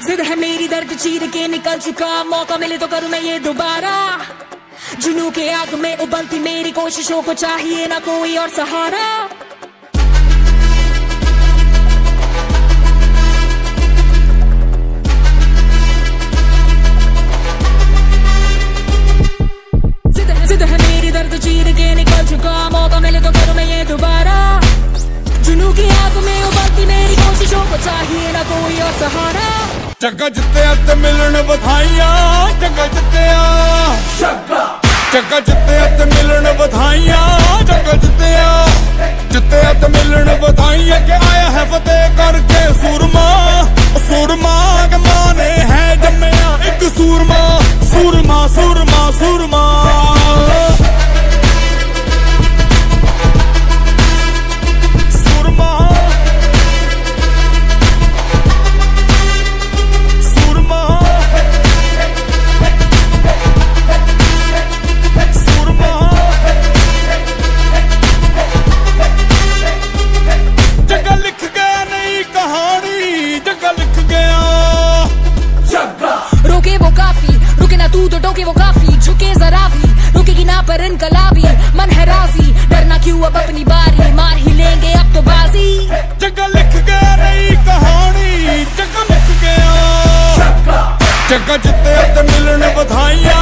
जिद है मेरी दर्द चीर के निकल चुका, मौका मिले तो करूं मैं ये दोबारा। जुनू के आग में उबलती मेरी कोशिशों को चाहिए ना कोई और सहारा। जिद है मेरी दर्द चीर के निकल चुका, मौका मिले तो करूं मैं ये दोबारा। जुनू की आग में उबलती मेरी कोशिशों को चाहिए ना कोई और सहारा। चक्का जित्तिया ते मिलन बधाइयां, चक्का जित्तिया, चक्का जित्तिया ते मिलन बधाइयां, चक्का जित्तिया, जित्तिया ते मिलन बधाइयां के आया है फतेह करके सूरमा। सूरमा के माने है जम्मिया एक सूरमा, सूरमा सूरमा सूरमा। रोके वो काफी, रुके ना तू तो टोके वो काफी, झुके जरा भी रुकेगी ना पर इनकलाबी। मन है राजी, डरना क्यों अब अपनी बारी, मार ही लेंगे अब तो बाजी। जगह लिख गया नई कहानी, जगह लिख गया, जगह जित्ते ते मिलन बधाइयां।